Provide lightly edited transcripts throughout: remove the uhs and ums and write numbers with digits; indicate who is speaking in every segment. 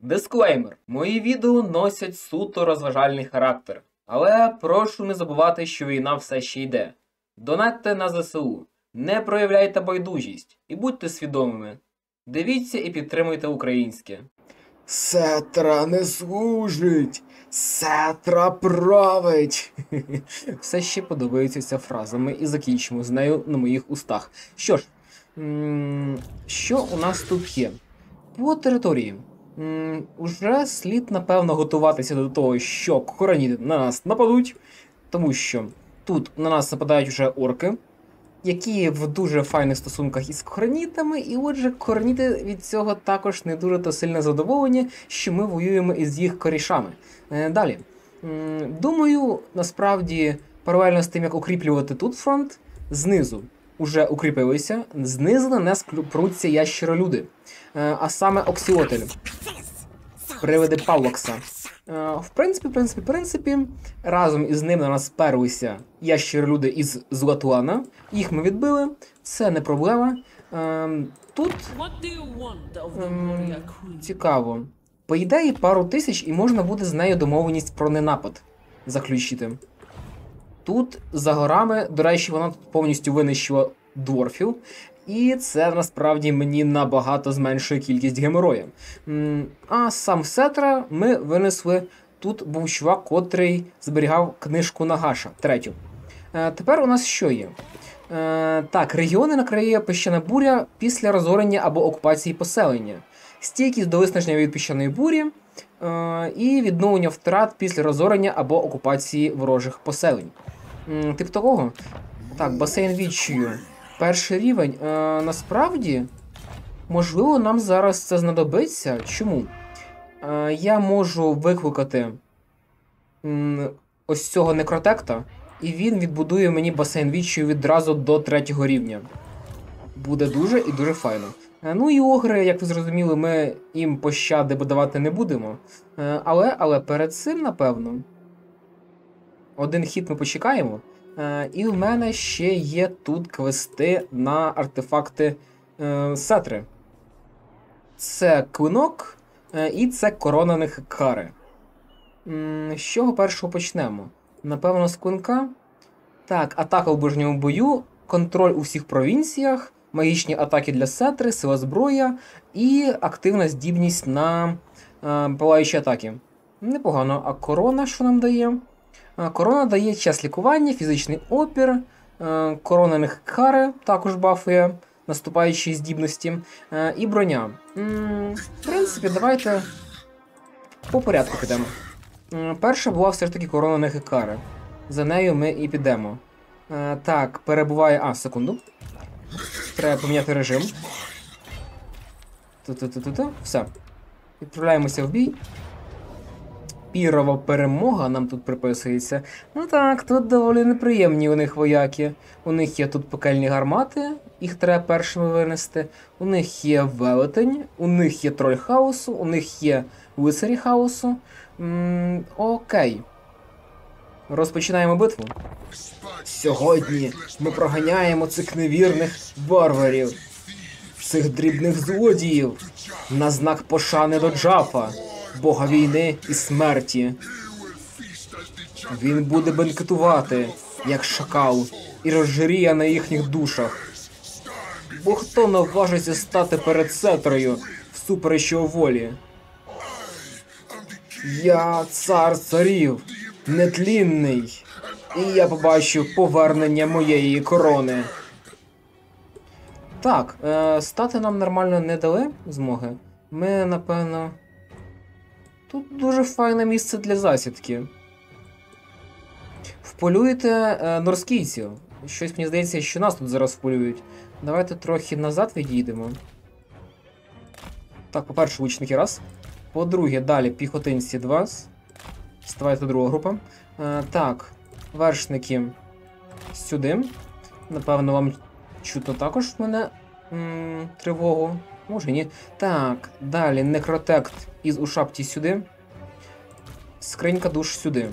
Speaker 1: Дисклеймер. Мої відео носять суто розважальний характер. Але прошу не забувати, що війна все ще йде. Донатьте на ЗСУ, не проявляйте байдужість і будьте свідомими. Дивіться і підтримуйте українське.
Speaker 2: Сетра не служить, Сетра править.
Speaker 1: Все ще подобається ця фраза, ми і закінчимо з нею на моїх устах. Що ж, що у нас тут є? По території. Уже слід, напевно, готуватися до того, що короніти на нас нападуть, тому що тут на нас нападають вже орки, які в дуже файних стосунках із коронітами, і отже, короніти від цього також не дуже то сильно задоволені, що ми воюємо із їх корішами. Далі. Думаю, насправді, паралельно з тим, як укріплювати тут фронт, знизу уже укріпилися, знизу на нас пруться ящеролюди, а саме Оксіотель, привиди Павлокса. В принципі, разом із ним на нас перлися ящеролюди із Златуана. Їх ми відбили, це не проблема. Тут цікаво. По ідеї, пару тисяч і можна буде з нею домовленість про ненапад заключити. Тут, за горами, до речі, вона тут повністю винищила дворфів. І це, насправді, мені набагато зменшує кількість геморроя. А сам Сетра ми винесли. Тут був чувак, котрий зберігав книжку Нагаша, третю. Тепер у нас що є? Так, регіони накриє піщана буря після розорення або окупації поселення. Стійкість до виснаження від піщаної бурі і відновлення втрат після розорення або окупації ворожих поселень. Тип такого? Так, басейн відчую. Перший рівень. Насправді, можливо, нам зараз це знадобиться. Чому? Я можу викликати ось цього некротекта, і він відбудує мені басейн відчую відразу до 3-го рівня. Буде дуже і дуже файно. Ну і огри, як ви зрозуміли, ми їм пощади давати не будемо. Але перед цим, напевно, один хід ми почекаємо. І в мене ще є тут квести на артефакти Сетри. Це клинок і це корона Нехекари. З чого першого почнемо? Напевно, з клинка. Так, атака в ближньому бою, контроль у всіх провінціях, магічні атаки для Сетри, сила зброя і активна здібність на палаючі атаки. Непогано. А корона що нам дає? Корона дає час лікування, фізичний опір, корона Нехекари також бафує наступаючі здібності, і броня. В принципі, давайте по порядку підемо. Перша була все ж таки корона Нехекари. За нею ми і підемо. Так, перебуває... секунду. Треба поміняти режим. Все. Відправляємося в бій. Пірова перемога нам тут приписується. Ну так, тут доволі неприємні у них вояки. У них є тут пекельні гармати, їх треба першими винести. У них є велетень, у них є троль хаосу, у них є лицарі хаосу. Окей. Розпочинаємо битву.
Speaker 2: Сьогодні ми проганяємо цих невірних варварів, цих дрібних злодіїв,
Speaker 1: На знак пошани до Джафа, бога війни і смерті. Він буде бенкетувати, як шакал, і розжиріє на їхніх душах. Бо хто наважиться стати перед Сетрою всупереч його волі?
Speaker 2: Я цар царів, нетлінний,
Speaker 1: І я побачу повернення моєї корони. Так, стати нам нормально не дали змоги. Ми, напевно... Тут дуже файне місце для засідки. Вполюєте норскійців. Щось мені здається, що нас тут зараз вполюють. Давайте трохи назад відійдемо. Так, по-перше, лучники раз. По-друге, далі піхотинці 2. Ставайте друга група. Так, вершники сюди. Напевно, вам чутно також мене тривогу. Може ні. Так, далі некротект із Ушапті сюди. Скринька душ сюди.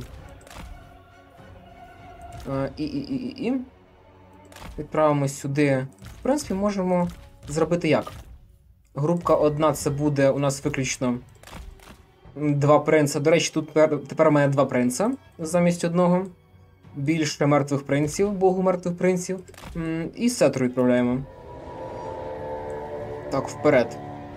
Speaker 1: І. Відправимо сюди. В принципі, можемо зробити як? Групка одна це буде у нас виключно Два принца. До речі, тут тепер у мене два принца замість одного. Більше мертвих принців, богу мертвих принців. І сетру відправляємо. Так, вперед.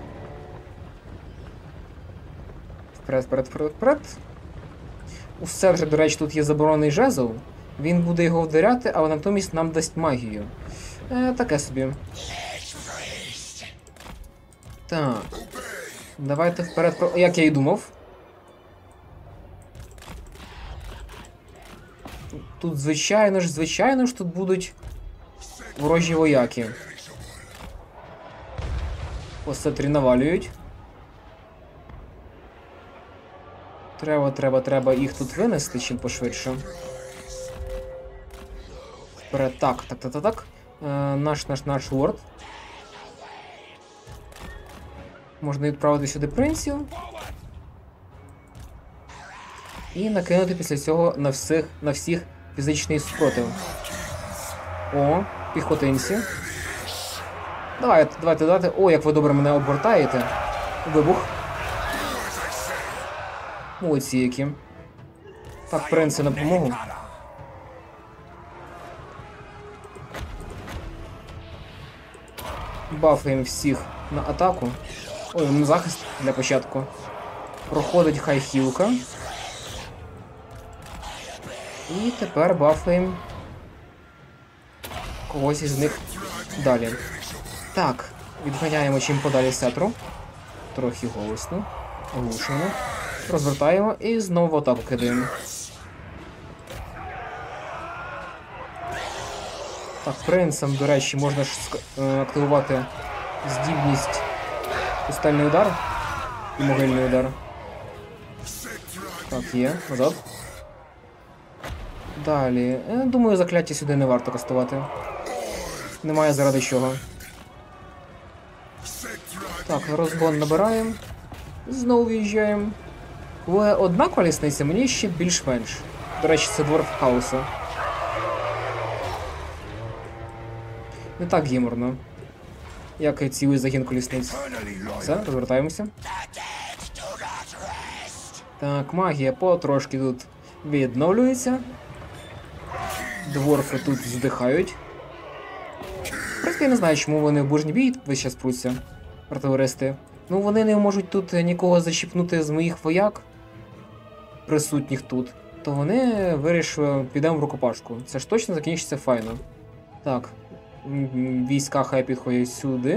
Speaker 1: Вперед. У Сетри, до речі, тут є заборонений жезл. Він буде його вдаряти, але натомість нам дасть магію. Таке собі. Так. Давайте вперед. Як я і думав. Тут, звичайно ж, тут будуть ворожі вояки. По Сетрі навалюють. Треба їх тут винести чим пошвидше. Вперед, так. Наш лорд. Можна відправити сюди принців. І накинути після цього на всіх фізичний спротив. О, піхотинці. Давайте. О, як ви добре мене обгортаєте. Вибух. Молодці які. Так, принци на допомогу. Бафаємо всіх на атаку. Ой, на захист для початку. Проходить хай-хілка. І тепер бафаємо когось із них далі. Так, відганяємо чим подалі Сетру. Трохи голосно. Оглушено. Розвертаємо і знову в атаку кидаємо. Так, принцам, до речі, можна ж активувати здібність пустельний удар і могильний удар. Так, є, назад. Далі. Думаю, закляття сюди не варто кастувати. Немає заради чого. Так, розгон набираємо. Знову в'їжджаємо. Але одна колісниця мені ще більш-менш. До речі, це Дворф Хаоса. Не так гіморно, як і цілий загін колісниць. Все, розвертаємося. Так, магія потрошки тут відновлюється. Дворфи тут здихають. В принципі, я не знаю, чому вони в ближній бій весь час пруться, артилеристи. Ну, вони не можуть тут нікого зачіпнути з моїх вояк, присутніх тут. То вони вирішили, підемо в рукопашку. Це ж точно закінчиться файно. Так, війська хай підходять сюди.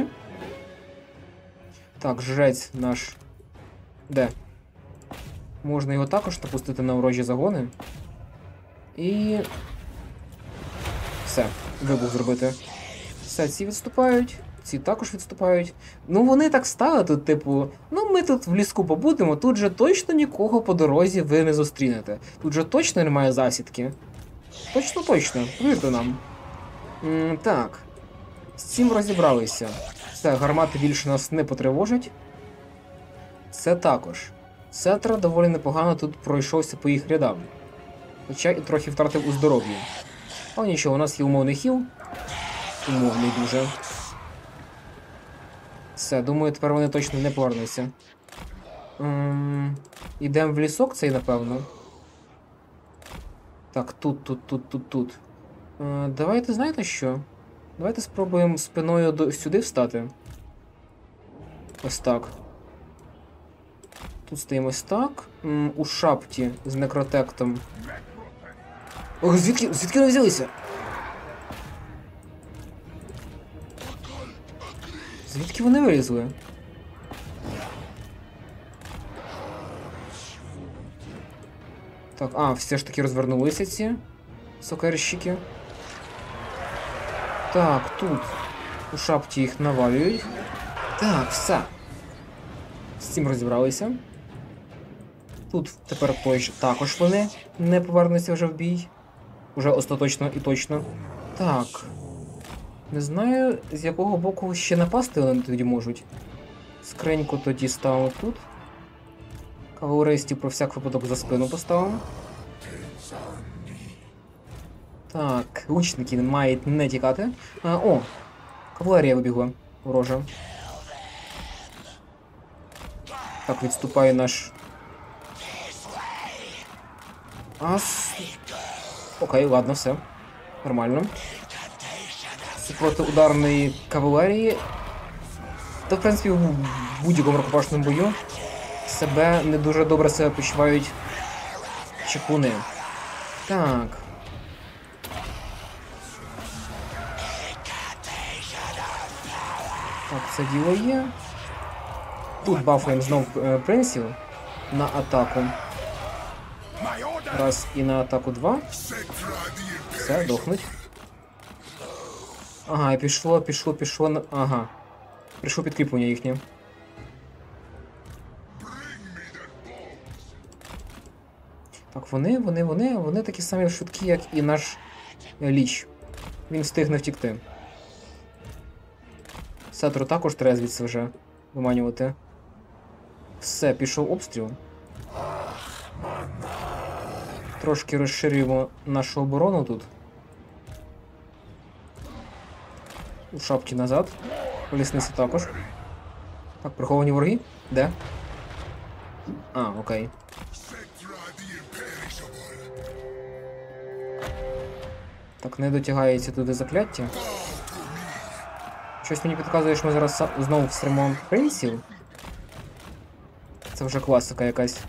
Speaker 1: Так, жрець наш. Де? Можна його також напустити на ворожі загони. І... все, вибух зробити. Все, ці відступають, ці також відступають. Ну вони так стали тут, типу, ну ми тут в ліску побудемо, тут же точно нікого по дорозі ви не зустрінете. Тут же точно немає засідки. Точно, повірте нам. Так. З цим розібралися. Все, гармати більше нас не потривожать. Це також. Сетра доволі непогано тут пройшовся по їх рядам. Хоча і трохи втратив у здоров'ї. Але нічого, у нас є умовний хіл. Умовний дуже. Все, думаю, тепер вони точно не повернуться. Ідемо в лісок цей, напевно. Так, тут. Давайте, знаєте що? Давайте спробуємо спиною сюди встати. Ось так. Тут стоїмо ось так. У шапті з некротектом. Ох, звідки вони взялися? Звідки вони вилізли? Так, все ж таки розвернулися ці сокирщики. Так, тут у шапті їх навалюють. Так, все. З цим розібралися. Тут тепер також вони не повернуться вже в бій. Уже остаточно і точно. Так. Не знаю, з якого боку ще напасти вони тоді можуть. Скриньку тоді ставимо тут. Кавалеристів про всяк випадок за спину поставимо. Так, лучники мають не тікати. О! Кавалерія вибігла. Ворожа. Так, відступає наш Окей, ладно, все. Нормально. Це проти ударної кавалерії. Та, в принципі, в будь-якому рукопашному бою себе не дуже добре себе почувають чекуни. Так. Так, це діло є. Тут бафуємо знов принців на атаку. Раз і на атаку 2. Все, дохнуть. Ага, і пішло на... Ага. Прийшло підкріплення їхнє. Так, вони такі самі швидкі, як і наш ліч. Він встигне втікти. Сетру також треба звідси вже виманювати. Все, пішов обстріл. Трошки розширюємо нашу оборону тут. У шапки назад. У лісниці також. Так, приховані вороги? Де? А, окей. Так, не дотягається туди закляття. Щось мені підказує, що ми зараз знову встримо принців. Це вже класика якась.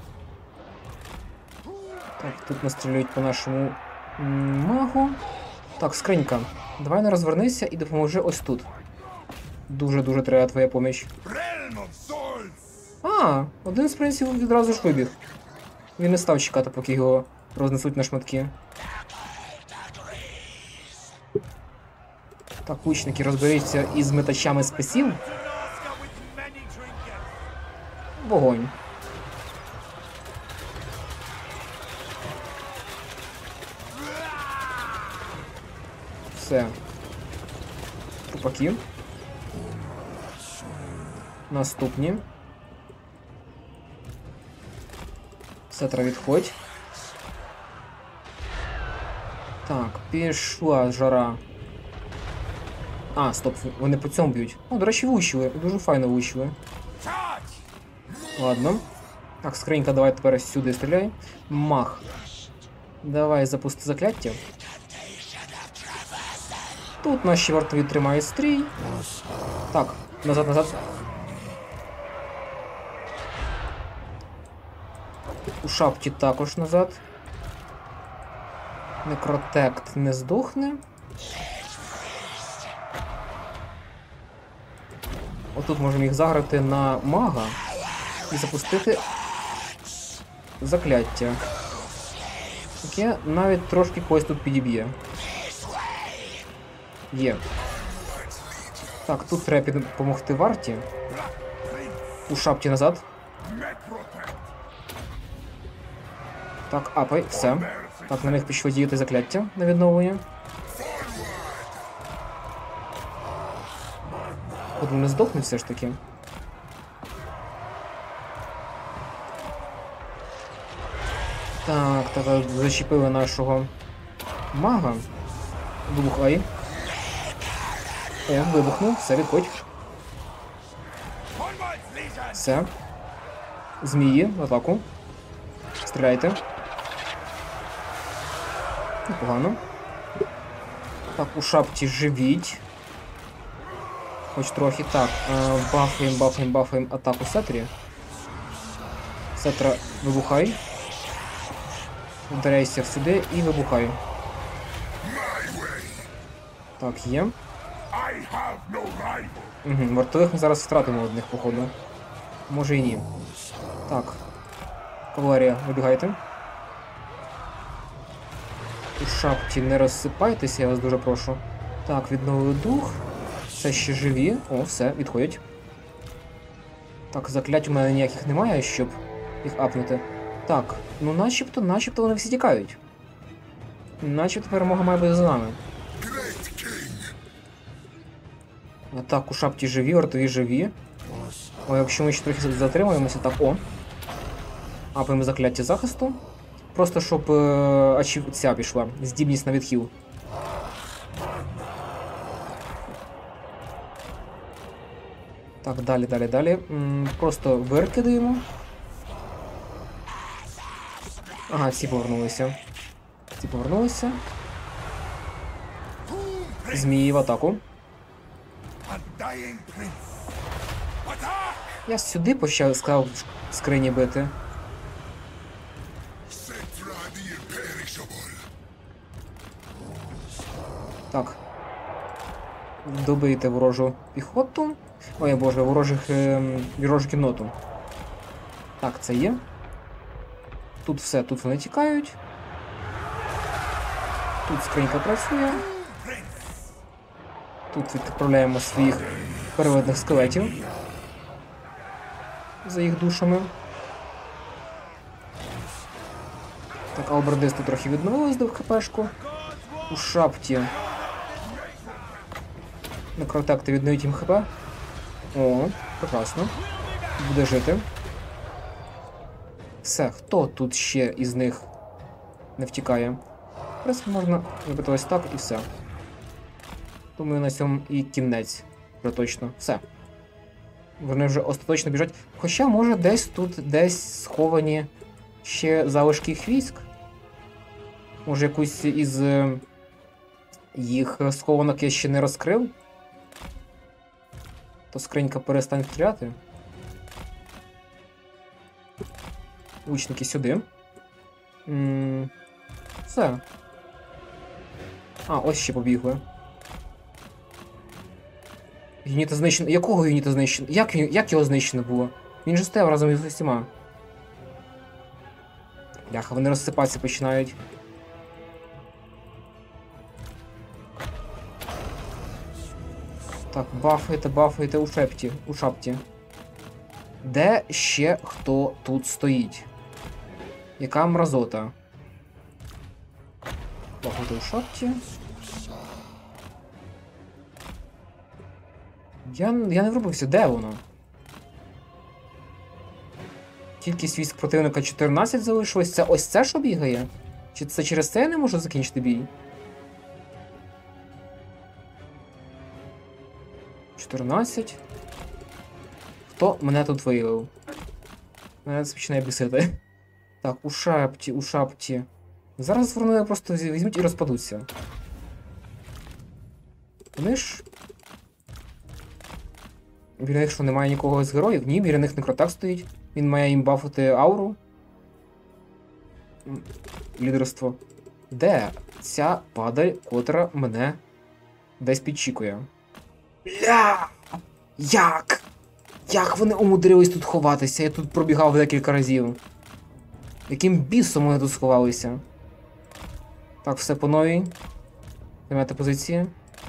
Speaker 1: Так, тут настрілюють по нашому магу. Так, скринька. Давай не розвернися і допоможи ось тут. Дуже-дуже треба твоя поміч. А, один з принців відразу ж вибіг. Він не став чекати, поки його рознесуть на шматки. Так, лучники, розберіться із метачами списів. Вогонь. Все. Трупаки. Наступні. Сетра, відходь. Так, пішла жара. А, стоп, вони по цьому б'ють. О, до речі, влучили. Дуже файно влучили. Ладно. Так, скринька, давай тепер сюди стріляй. Мах. Давай запусти закляття. Тут наші вартові тримають стрій. Так, назад. У шапці також назад. Некротект не здохне. Отут можемо їх заграти на мага і запустити закляття. Яке навіть трошки когось тут підіб'є. Є. Так, тут треба допомогти варті. У шапці назад. Так, апай, все. Так, на них пішло діяти закляття на відновлення. От вони здохнуть все ж таки. Так, зачепили нашого мага. Вибухай. О, вибухнув, все, відходь. Все. Змії, в атаку. Стріляйте. Непогано. Так, у шапці живіть. Хоч трохи. Так, бафаємо атаку Сетрі. Сетра, вибухай. Вдаряйся сюди і вибухай. Так, є. Угу, вартових ми зараз втратимо одних, походу. Може і ні. Так. Кавалерія, вибігайте. У шапці не розсипайтеся, я вас дуже прошу. Так, відновили дух. Все ще живі. О, все, відходять. Так, заклять у мене ніяких немає, щоб їх апнути. Так, ну начебто вони всі тікають. Начебто перемога має бути за нами. Так, у шапці живі, вартові живі. О, якщо ми ще трохи затримуємося, так, о. Апаємо закляття захисту. Просто щоб ця пішла, здібність на відхил. Так, далі. Просто викидаємо. Ага, всі повернулися. Всі повернулися. Змії в атаку. Я сюди почав, сказав, скрині бити. Так. Добийте ворожу піхоту. Ой, боже, ворожу кінноту. Так, це є. Тут все, тут вони тікають. Тут скринька працює. Тут відправляємо своїх первидних скелетів. За їх душами. Так, албардисти трохи відновились до хпшку. У шапті. Некротекти відновить їм хп. О, прекрасно. Буде жити. Все, хто тут ще із них не втікає? В принципі, можна робити ось так і все. Думаю, на цьому і кінець. Вже точно. Все. Вони вже остаточно біжать. Хоча, може, десь тут, десь сховані ще залишки їх військ. Може, якусь із їх схованок я ще не розкрив? То скринька перестане стріляти. Лучники сюди. Все. А, ось ще побігли. Юніта знищено. Якого юніта знищено? Як його знищено було? Він же стояв разом із усіма. Бляха, вони розсипатися починають. Так, бафайте у шапті. Де ще хто тут стоїть? Яка мразота? Бафайте у шапті. Я не врубився, де воно? Кількість військ противника 14 залишилось. Це ось це, що бігає? Чи це через це я не можу закінчити бій? 14. Хто мене тут виявив? Мене це починає бісити. Так, у шапті. Зараз вони просто візьмуть і розпадуться. Вони ж... Біля них що, немає нікого з героїв? Ні, біля них некротак стоїть. Він має їм бафати ауру. Лідерство. Де ця падаль, котра мене десь підчікує? Ля! Як? Як вони умудрились тут ховатися? Я тут пробігав декілька разів. Яким бісом вони тут сховалися? Так, все по новій. Займайте позиції.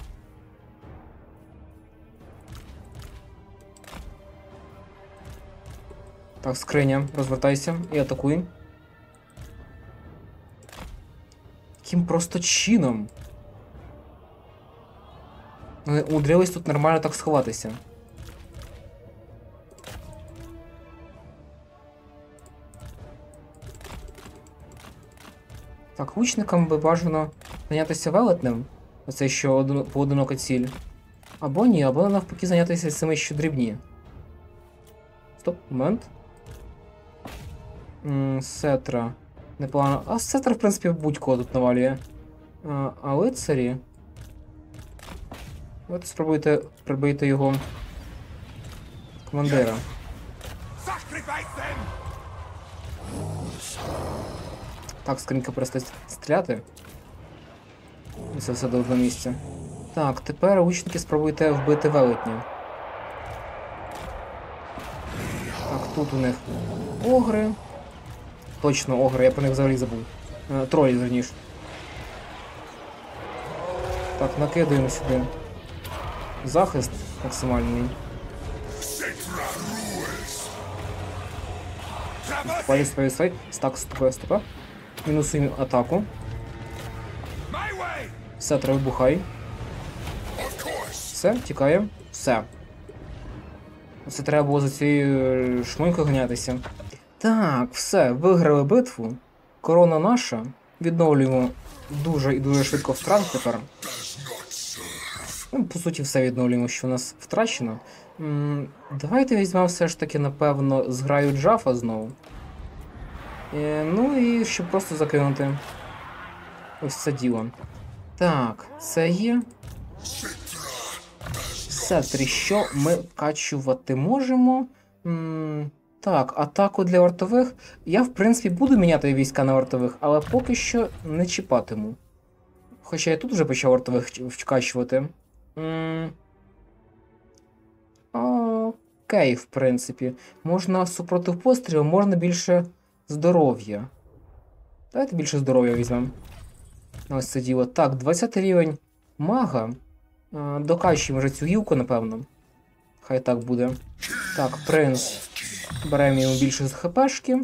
Speaker 1: Так, скриня, розвертайся і атакуй. Яким просто чином? Вони умудрились тут нормально так сховатися. Так, лучникам би бажано зайнятися велетнем. Оце що поодинока ціль. Або ні, або навпаки зайнятися цими що дрібні. Стоп, момент. Сетра. Непогано. А Сетра, в принципі, будь-кого тут навалює. А лицарі... От спробуйте прибити його командира. Так, скринька перестає стріляти. І це все до одного місця. Так, тепер лучники спробуйте вбити велетня. Так, тут у них огри. Точно огри, я про них взагалі забув. Тролі, верніше. Так, накидаємо сюди. Захист максимальний. Спай. Так, стопе. Мінусуємо атаку. Все, треба вибухай. Все, тікає. Все. Це треба було за цією шмонькою ганятися. Так, все, виграли битву. Корона наша. Відновлюємо дуже і дуже швидко втрат тепер. Ну, по суті, все відновлюємо, що у нас втрачено. Давайте візьмемо все ж таки, напевно, зграю Джафа знову. Ну і щоб просто закинути. Ось це діло. Так, це є. Сетрі, що ми вкачувати можемо? Так, атаку для вартових. Я, в принципі, буду міняти війська на вартових, але поки що не чіпатиму. Хоча я тут вже почав вартових вкачувати. Окей, в принципі. Можна супротив пострілу, можна більше здоров'я. Давайте більше здоров'я візьмемо. Ось це діло. Так, 20 рівень мага. Докачуємо вже цю гілку, напевно. Хай так буде. Так, принц. Беремо йому більше з хпшки.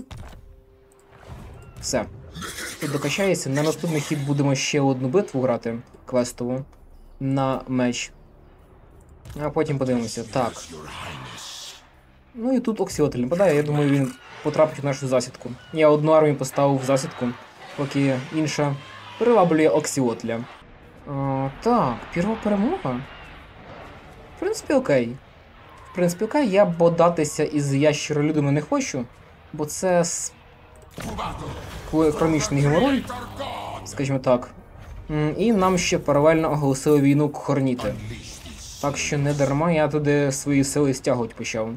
Speaker 1: Все. Тут докачається. На наступний хід будемо ще одну битву грати. Квестову. На меч. А потім подивимося. Так. Ну і тут Оксіотль нападає. Я думаю, він потрапить в нашу засідку. Я одну армію поставив в засідку, поки інша приваблює Оксіотля. Так, перша перемога. В принципі, окей. В принципі, окей, я бодатися із ящеролюдами не хочу, бо це хронічний геморрой, скажімо так. І нам ще паралельно оголосили війну Кхорніти. Так що не дарма я туди свої сили стягувати почав.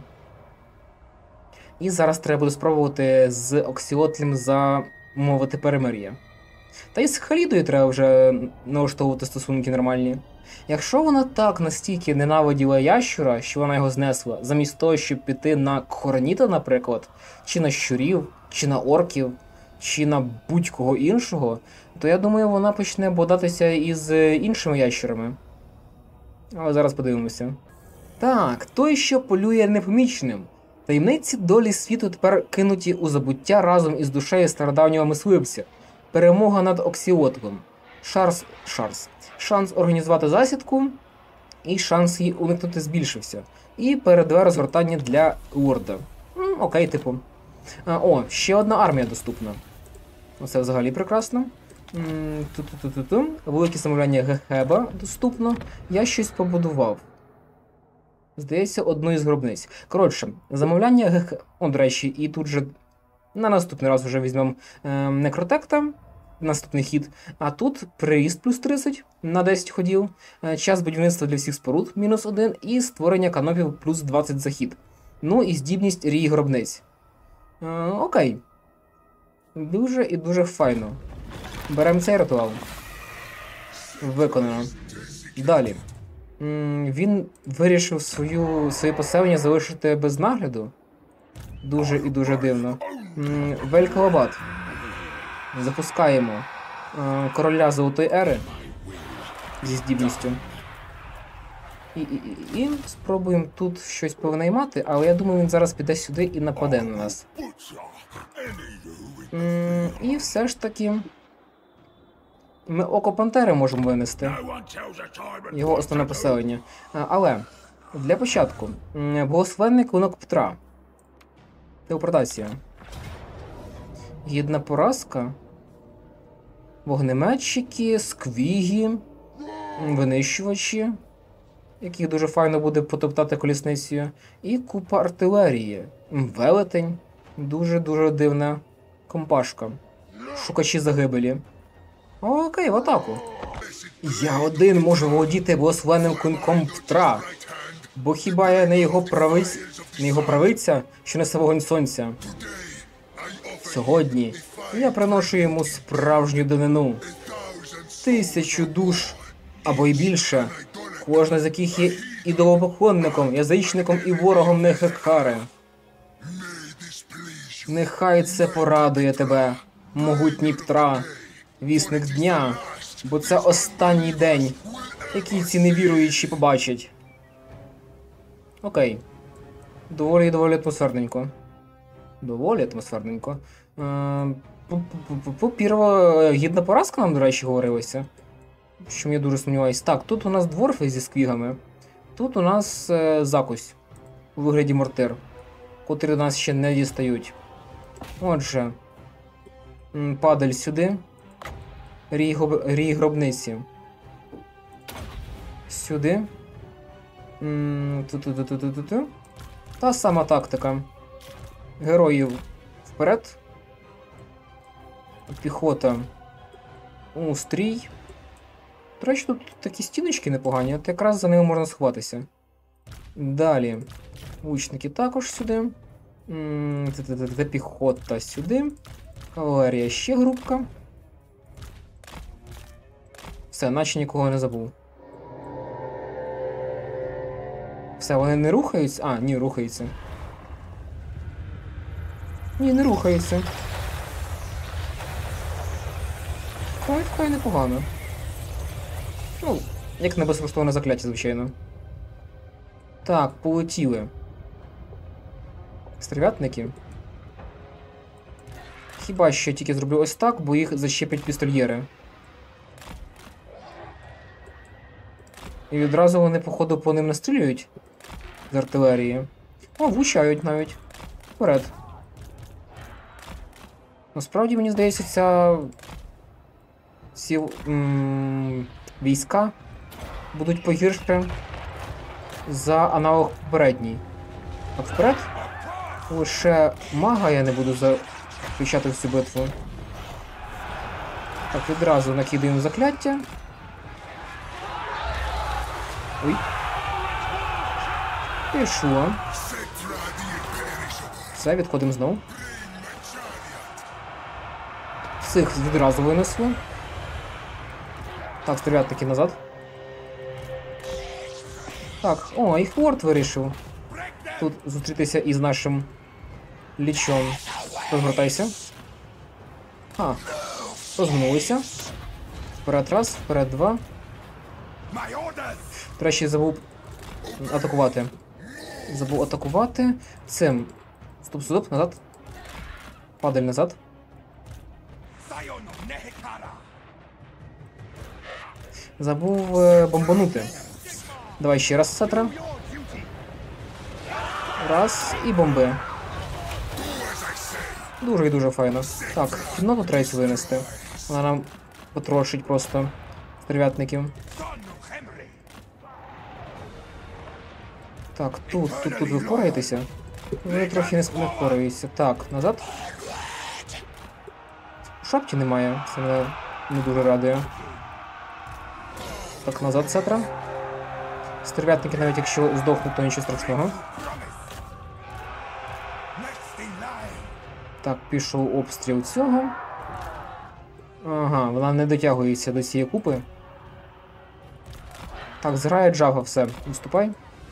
Speaker 1: І зараз треба буде спробувати з Оксіотлем замовити перемир'я. Та й з Халідою треба вже налаштовувати стосунки нормальні. Якщо вона так настільки ненавиділа ящура, що вона його знесла, замість того, щоб піти на Кхорніта, наприклад, чи на щурів, чи на орків, чи на будь-кого іншого, то я думаю, вона почне бодатися із іншими ящурами. Але зараз подивимося. Так, той, що полює непоміченим. Таємниці долі світу тепер кинуті у забуття разом із душею стародавнього мисливця. Перемога над Оксіотлом. Шанс організувати засідку, і шанс її уникнути збільшився. І передове розгортання для лорда. Окей, типу. О, ще одна армія доступна. Оце взагалі прекрасно. Велике замовляння Гехеба доступно. Я щось побудував. Здається, одну із гробниць. Коротше, замовляння Гехеба... О, до речі, і тут же на наступний раз вже візьмемо Некротекта. Наступний хід. А тут приїзд плюс 30 на 10 ходів, час будівництва для всіх споруд мінус 1 і створення канопів плюс 20 за хід. Ну і здібність рій гробниць. Окей. Дуже і дуже файно. Беремо цей ритуал. Виконано. Далі. Він вирішив своє поселення залишити без нагляду. Дуже і дуже дивно. Велькалабад. Запускаємо короля Золотої Ери зі здібністю. І спробуємо тут щось повинаймати, але я думаю, він зараз піде сюди і нападе на нас. І все ж таки ми Око Пантери можемо винести. Його основне поселення. Але для початку благословенний клинок Птра. Телепортація. Гідна поразка. Вогнеметчики, сквіги, винищувачі, яких дуже файно буде потоптати колісницею, і купа артилерії. Велетень. Дуже-дуже дивна компашка. Шукачі загибелі. Окей, в атаку. Я один можу володіти благословенним клинком Птра. Бо хіба я не його правиця, що несе вогонь сонця? Сьогодні я приношу йому справжню данину. 1000 душ або й більше, кожна з яких є ідолопоклонником, язичником і ворогом Нехекхари. Нехай це порадує тебе, могутній Птра, вісник дня, бо це останній день, який ці невіруючі побачать. Окей. Доволі атмосферненько. Доволі атмосферненько. Пірва гідна поразка нам, до речі, говорилася. Що я дуже сумніваюся. Так, тут у нас дворфи зі сквігами. Тут у нас закусь у вигляді мортир, котрі до нас ще не дістають. Отже, падаль сюди. Рій гробниці. Сюди. Та сама тактика. Героїв вперед. Піхота. У, стрій. До речі, тут такі стіночки непогані, от якраз за ними можна сховатися. Далі. Лучники також сюди. Піхота сюди. Кавалерія ще групка. Все, наче нікого не забув. Все, вони не рухаються? А, ні, рухаються. Ні, не рухаються. Вкрай непогано. Ну, як на безкоштовне закляття, звичайно. Так, полетіли. Стрілятники. Хіба що я тільки зроблю ось так, бо їх защеплять пістольєри. І відразу вони, походу, по ним настрілюють з артилерії. О, влучають навіть. Вперед. Насправді, мені здається, ці війська будуть погірше за аналог попередній. Так, вперед. Лише мага я не буду включати в цю битву. Так, відразу накидаємо закляття. Ой. Пішло. Все, відходимо знову. Всіх відразу винесли. Так, стрілятники назад. Так, о, і Форд вирішив тут зустрітися із нашим лічом. Розвертайся. А, розминулися. Вперед раз, вперед два. До речі, забув атакувати. Забув атакувати цим. Стоп, назад. Падаль назад. Забув бомбанути. Давай ще раз, Сетра. Раз, і бомби. Дуже і дуже файно. Так, кімнату треба винести. Вона нам потрошить просто стрілятників. Так, тут ви впораєтеся? Ви трохи не впораються. Так, назад. Шапки немає, це мене не дуже радує. Так, назад, Сетра. Стрілятники, навіть якщо здохнуть, то нічого страшного. Так, пішов обстріл цього. Ага, вона не дотягується до цієї купи. Так, зграє Джава, все, відступай.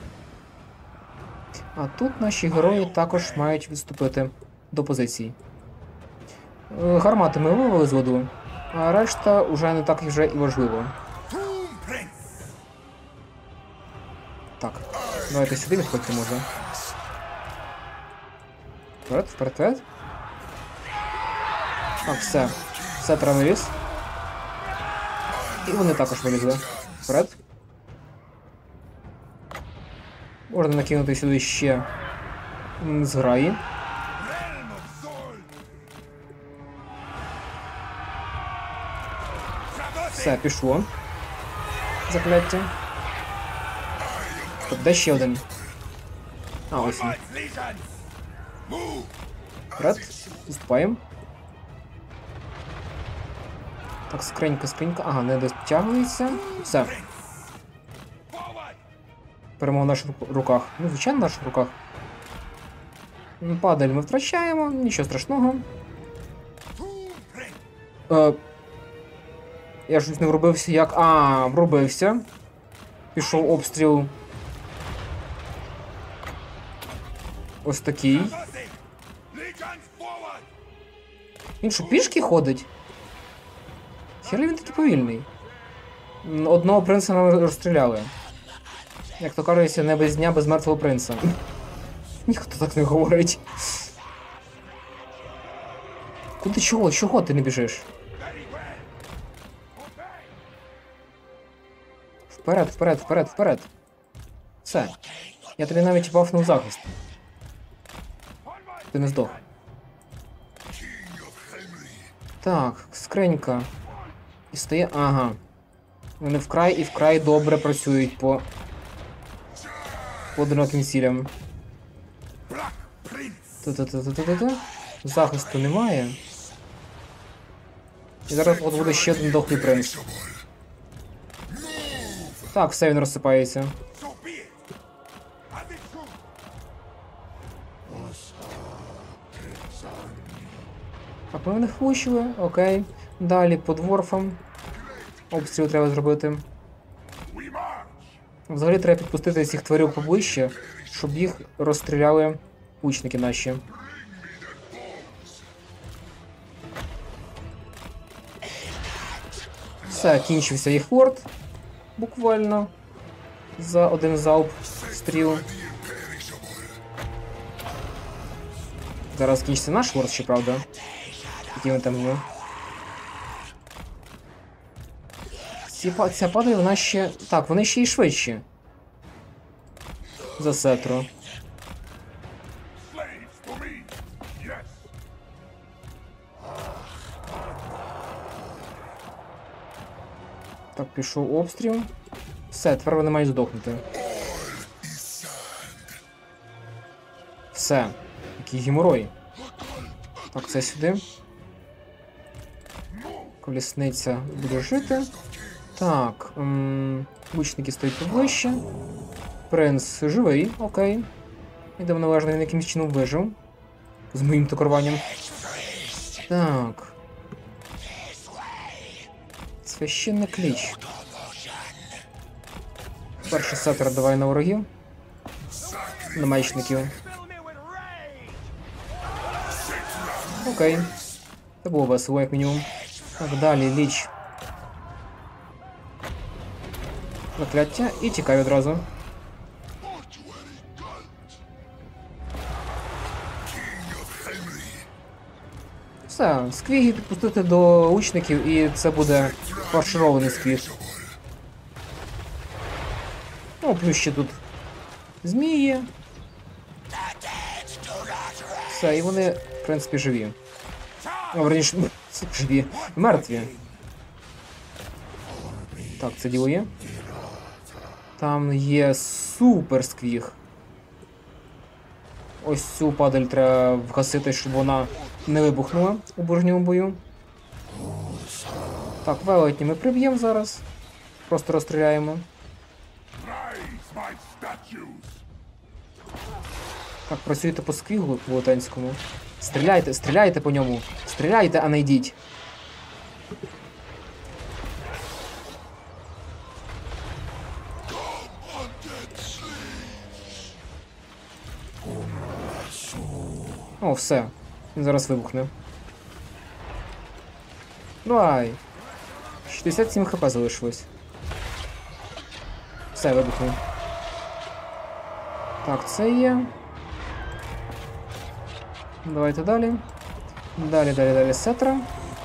Speaker 1: А тут наші герої також мають відступити до позицій. Гармати ми вивели з ладу, а решта вже не так вже і важливо. Так, давайте сюди відходьте, може. Вперед, вперед, вперед. Так, все. Сетра виліз. І вони також вилізли. Вперед. Можна накинути сюди ще зграї. Все, пішло. Закляття. Стоп, де ще один? А, ось він. Вперед. Виступаємо. Так, скринька. Ага, не дотягується. Все. Перемога в наших руках. Ну, звичайно, в наших руках. Падаль ми втрачаємо, нічого страшного. Я щось не врубився як... А, врубився. Пішов обстріл. Ось такий. Він що, пішки ходить? Хіра він такий повільний. Одного принца нам розстріляли. Як то кажеться, не без дня, без мертвого принца. Ніхто так не говорить. Куди чого? Чого ти не біжиш? Вперед. Все. Я тобі навіть бафнув захист. Ти не здох. Так, скринька. І стає... Ага. Вони вкрай добре працюють по одиноким цілям. Захисту немає. І зараз от буде ще один дохлий принц. Так, все, він розсипається. Так, ми в них влучили, окей. Далі по дворфам. Обстріл треба зробити. Взагалі треба підпустити цих тварюк поближче, щоб їх розстріляли лучники наші. Все, кінчився їх лорд. Буквально. За один залп стріл. Зараз кінчиться наш лорд, щоправда. Який він там є. Ця падає, вона ще... Так, вони ще й швидші. За Сетру. Так, пішов обстріл. Все, тепер вони мають здохнути. Все. Який геморой. Так, це сюди. Колісниця буде жити. Так, лучники стоять поближче. Принц живий, окей. Йдемо належно, він якимось чином вижив. З моїм токаруванням. Так. Священний кліч. Перший сетер давай на ворогів. На мечників. Окей. Це було весело, як мінімум. Так, далі ліч. Закляття і тікаю одразу. Все, сквіги підпустити до лучників і це буде фарширований сквіг. Ну, плюс ще тут змії. Все, і вони, в принципі, живі. О, верніше, живі. Мертві. Так, це діло є. Там є супер сквіг. Ось цю падаль треба вгасити, щоб вона не вибухнула у ближньому бою. Так, велетні ми приб'ємо зараз. Просто розстріляємо. Так, працюйте по сквігу велетенському. Стріляйте, стріляйте по ньому. Стріляйте, а не йдіть. О, все. Він зараз вибухне. Давай. 67 хп залишилось. Все, вибухне. Так, це є. Давайте далі. Далі Сетра.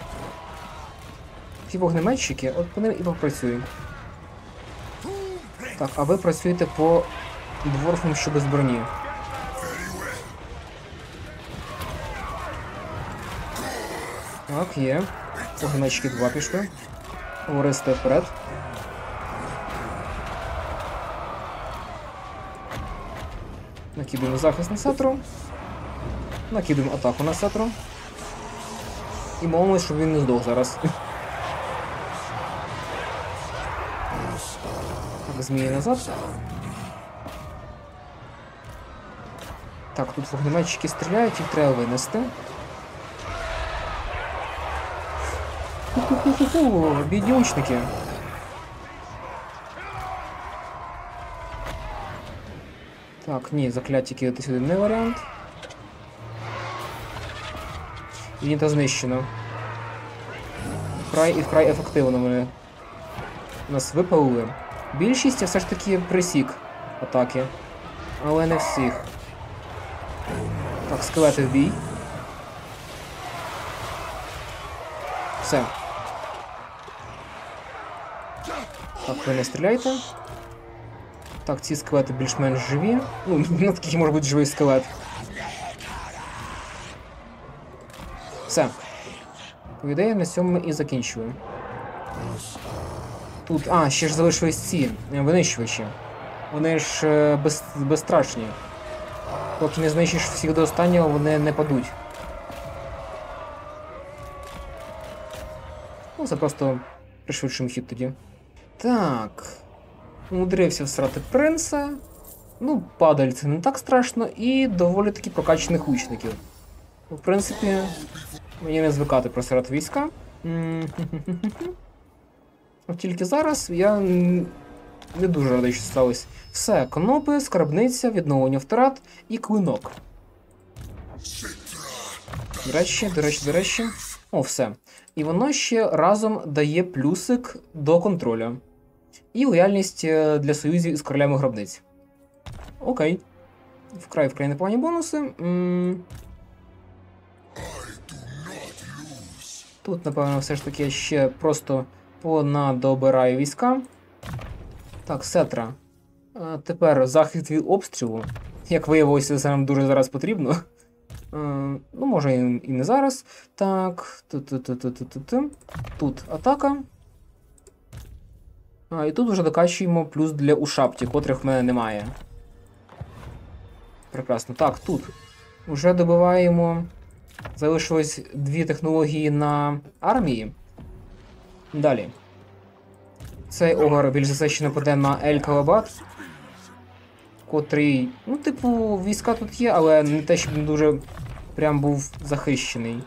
Speaker 1: Ті вогнеметчики, от по ним і попрацюємо. Так, а ви працюєте по дворфам, що без броні. Так, є. Вогнеметчики 2 пішли. Ористи вперед. Накидуємо захист на Сетру. Накидуємо атаку на Сетру. І молимось, щоб він не здох зараз. Так, змії назад. Так, тут вогнеметчики стріляють, їх треба винести. Ху-ху-ху-ху, бідні лучники. Так, ні, закляття кидати сюди не варіант. Юніта знищено. Вкрай ефективно вони нас випалили. Більшість я все ж таки присік атаки. Але не всіх. Так, скелети в бій. Все. Так, ви не стріляйте. Так, ці скелети більш-менш живі. Ну, на таких може бути живий скелет. Все. По ідеї, на цьому ми і закінчуємо. Тут, ще ж залишились ці винищувачі. Вони ж безстрашні. Поки не знищиш всіх до останнього, вони не падуть. Ну, це просто пришвидшим хід тоді. Так. Умудрився всрати принца. Ну, падаль це не так страшно, і доволі таки прокачаних лучників. В принципі, мені не звикати просирати війська. От тільки зараз я не дуже радий, що сталося. Все, конопи, скарбниця, відновлення втрат і клинок. До речі. О, все. І воно ще разом дає плюсик до контроля. І лояльність для союзів із королями гробниць. Окей. Вкрай непогані бонуси. Тут, напевно, все ж таки ще просто понадобираю війська. Так, сетра. Тепер захист від обстрілу. Як виявилося, це нам дуже зараз потрібно. Ну, може і не зараз. Так. Тут атака. І тут вже докачуємо плюс для ушапті, котрих в мене немає. Прекрасно. Так, тут. Уже добиваємо. Залишилось 2 технології на армії. Далі. Цей огар більш за все ще нападе на Ель-Калабат, котрий, ну, типу, війська тут є, але не те, щоб він дуже прям був захищений.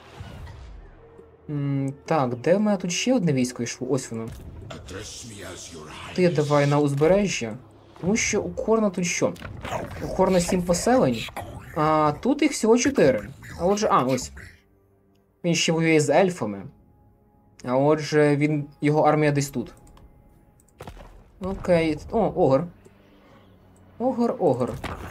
Speaker 1: Так, де в мене тут ще одне військо йшло? Ось воно. Ти давай на узбережжя. Тому що у Корна тут що? У Корна 7 поселень, а тут їх всього 4. А отже, ось. Він ще воює з ельфами. А отже, його армія десь тут. Окей. О, огр. Огр.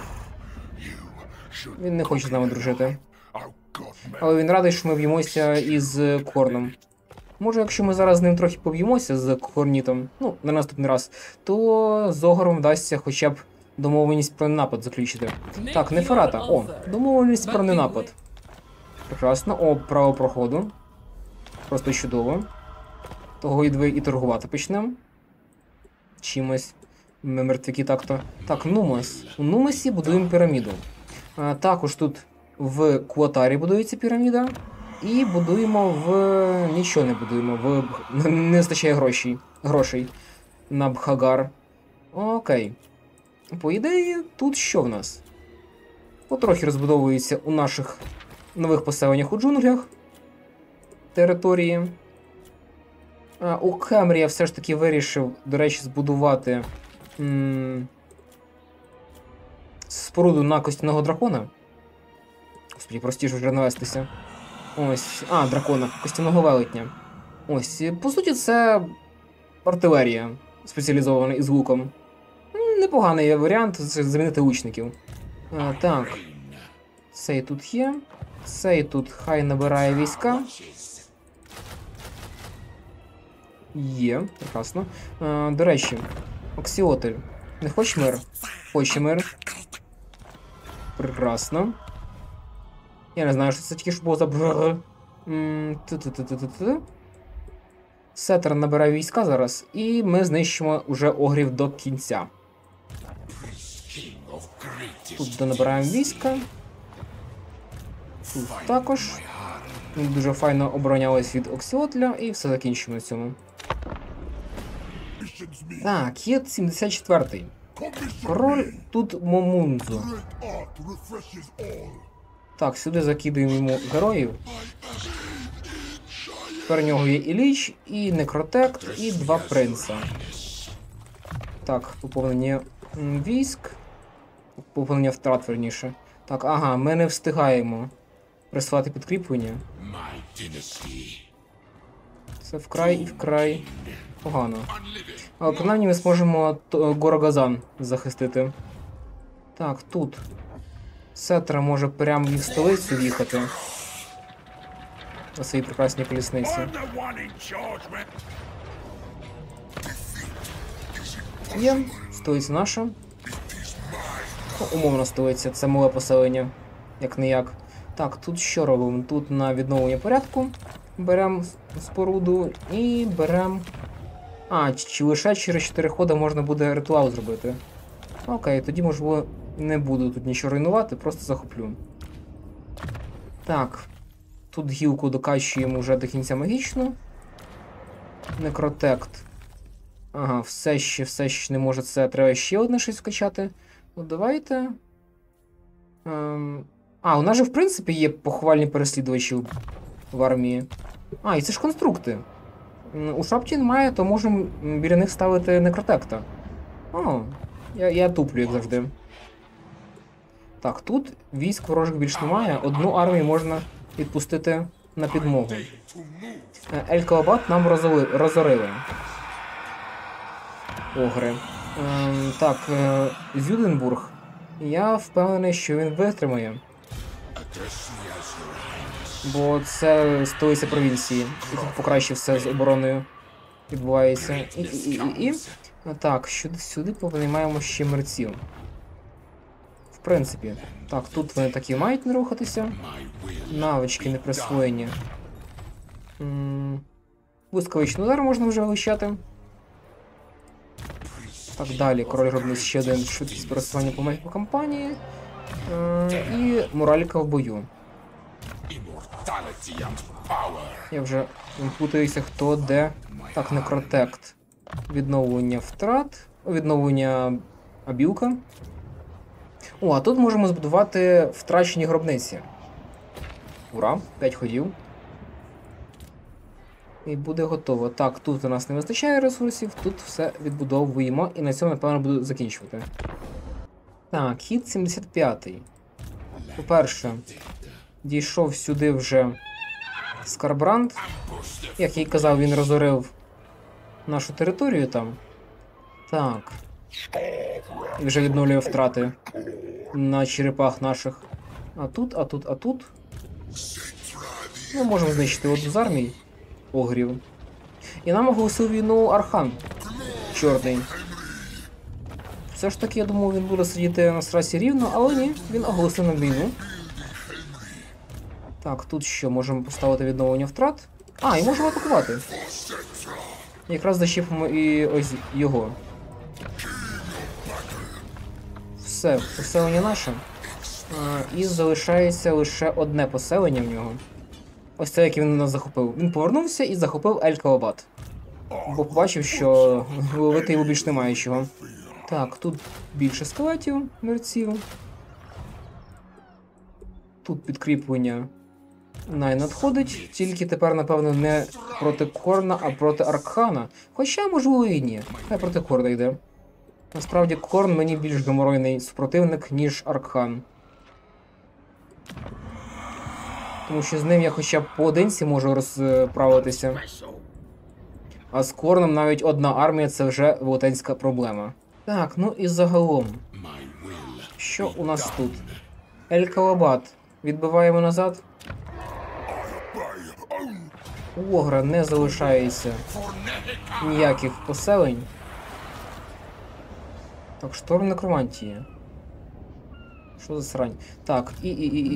Speaker 1: Він не хоче з нами дружити. Але він радий, що ми б'ємося із Корном. Може, якщо ми зараз з ним трохи поб'ємося з Корнітом, ну, на наступний раз, то з Огором вдасться хоча б домовленість про ненапад заключити. Так, Неферата. О, домовленість про ненапад. Прекрасно. О, право проходу. Просто чудово. Того і торгувати почнемо. Чимось. Ми мертвяки так-то. Так, Нумос. У Нумосі будуємо піраміду. Також тут в Куатарі будується піраміда. І будуємо нічого не будуємо. Не вистачає грошей. На Бхагар. Окей. По ідеї, тут що в нас? Потрохи розбудовується у наших нових поселеннях у джунглях. Території. У Хемрі я все ж таки вирішив, до речі, збудувати споруду на костяного дракона. Господи, простіше вже навестися. Ось. Дракона. Костяного велетня. Ось. По суті, це артилерія спеціалізована із луком. Непоганий варіант замінити лучників. Так. Цей тут є. Цей тут хай набирає війська. Є, прекрасно. До речі, Оксіотель. Не хочеш мир? Хоче мир. Прекрасно. Я не знаю, що це тільки що було за... Сетер набирає війська зараз, і ми знищимо уже огрів до кінця. Тут донабираємо війська. Тут також. Ми дуже файно оборонялись від Оксіотля, і все закінчимо на цьому. Так, є 74-й. Король тут Момунзу. Так, сюди закидуємо йому героїв. Тепер у нього є і Ліч, і Некротект, і 2 принца. Так, поповнення військ. Поповнення втрат, верніше. Так, ага, ми не встигаємо присилати підкріплення. Це вкрай погано. Але принаймні ми зможемо Горогазан захистити. Так, тут. Сетра може прямо в столицю їхати. На своїй прекрасній колісниці. Є, столиця наша. Умовна столиця, це мале поселення, як-не-як. Так, тут що робимо? Тут на відновлення порядку беремо споруду і беремо... чи лише через 4 ходи можна буде ритуал зробити. Окей, тоді, можливо, не буду тут нічого руйнувати, просто захоплю. Так, тут гілку докачуємо вже до кінця магічну. Некротект. Ага, все ще не може це. Треба ще одне щось вкачати. Ну, давайте. У нас же, в принципі, є похвальні переслідувачі в армії. І це ж конструкти. У шапті немає, то можемо біля них ставити некротекта. Я туплю, як завжди. Так, тут військ ворожих більш немає. Одну армію можна відпустити на підмогу. Ель-Калабат нам розорили. Огри. Так, Зюденбург. Я впевнений, що він витримає. Бо це столиця провінції. І тут покраще все з обороною відбувається. Так, сюди повинаймаємо ще мерців. В принципі. Так, тут вони такі мають не рухатися. Навички не присвоєні. Блискавичний удар можна вже вилучати. Так, далі. Король робить ще один швидкість пересування по кампанії. І моралька в бою. Я вже путаюся, хто де. Так, некротект. Відновлення втрат. Відновлення абілка. А тут можемо збудувати втрачені гробниці. Ура, 5 ходів. І буде готово. Так, тут у нас не вистачає ресурсів, тут все відбудовуємо, і на цьому, напевно, буду закінчувати. Так, хід 75-й. По-перше, дійшов сюди вже Скарбранд. Як я й казав, він розорив нашу територію там. Так. І вже відновлює втрати на черепах наших. А тут. Ми можемо знищити одну з армій огрів. І нам оголосив війну Архан. Чорний. Все ж таки, я думав, він буде сидіти на страсі рівно, але ні, він оголосив нам війну. Так, тут що, можемо поставити відновлення втрат. І можемо атакувати. Якраз защіпимо і ось його. Все, поселення наше. І залишається лише одне поселення в нього. Ось це, яке він нас захопив. Він повернувся і захопив Ель-Калабат. Бо побачив, що ловити його більш немає чого. Так, тут більше скелетів, мерців. Тут підкріплення надходить, тільки тепер, напевно, не проти Корна, а проти Аркхана. Хоча, можливо, і ні. Хай проти Корна йде. Насправді, Корн мені більш геморойний супротивник, ніж Аркхан. Тому що з ним я хоча б поодинці можу розправитися. А з Корном навіть одна армія – це вже велетенська проблема. Так, ну і загалом. Що у нас тут? Ель-Калабат. Відбиваємо назад. У Огра не залишається ніяких поселень. Так, шторм некромантії. Що за срань? Так, і.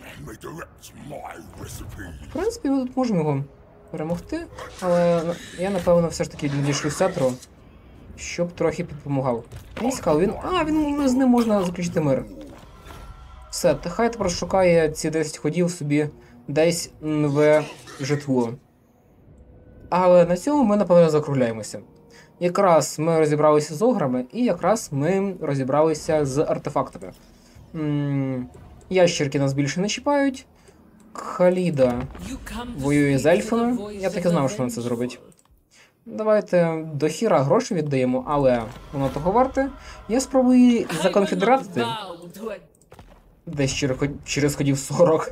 Speaker 1: В принципі, ми тут можемо його перемогти, але я, напевно, все ж таки надішлю Сетру, щоб трохи підпомагав. Мені цікаво, він з ним можна заключити мир. Все, та хай тепер шукає ці 10 ходів собі десь нове житло. Але на цьому ми, напевно, закругляємося. Якраз ми розібралися з ограми, і якраз ми розібралися з артефактами. Ящерки нас більше не чіпають. Халіда воює з ельфами. Я так і знав, що вона це зробить. Давайте до хіра гроші віддаємо, але воно того варте. Я спробую її законфедератити. Десь через ходів 40.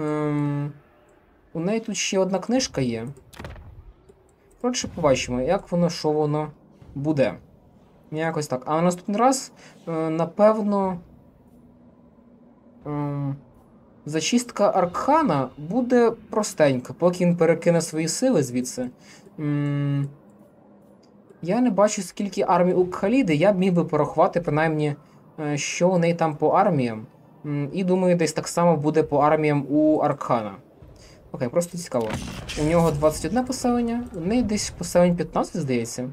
Speaker 1: У неї тут ще одна книжка є. Коротше, побачимо, як воно, що воно буде. Якось так. А на наступний раз, напевно, зачистка Аркхана буде простенька, поки він перекине свої сили звідси. Я не бачу, скільки армій у Кхаліди, я б міг би порахувати, принаймні, що у неї там по арміям. І думаю, десь так само буде по арміям у Аркхана. Окей, просто цікаво. У нього 21 поселення, у неї десь поселень 15, здається.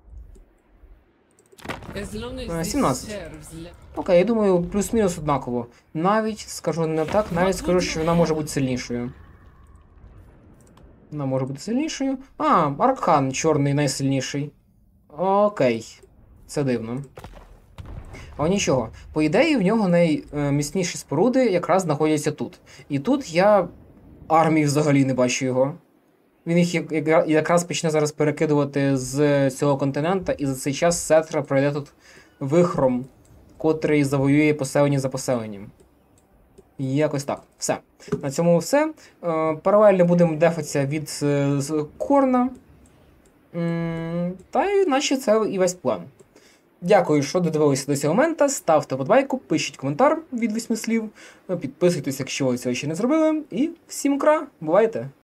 Speaker 1: 17. Окей, я думаю, плюс-мінус однаково. Навіть, скажу не так, навіть скажу, що вона може бути сильнішою. Вона може бути сильнішою. А, Аркхан чорний найсильніший. Окей. Це дивно. Але нічого. По ідеї, в нього найміцніші споруди якраз знаходяться тут. І тут я армії взагалі не бачу його. Він їх якраз почне зараз перекидувати з цього континента, і за цей час Сетра пройде тут вихром, котрий завоює поселення за поселенням. Якось так. Все. На цьому все. Паралельно будемо дефатися від Корна. Та й наче це і весь план. Дякую, що додивилися до цього моменту. Ставте подбайку, пишіть коментар від 8 слів, підписуйтесь, якщо ви цього ще не зробили. І всім кра, бувайте!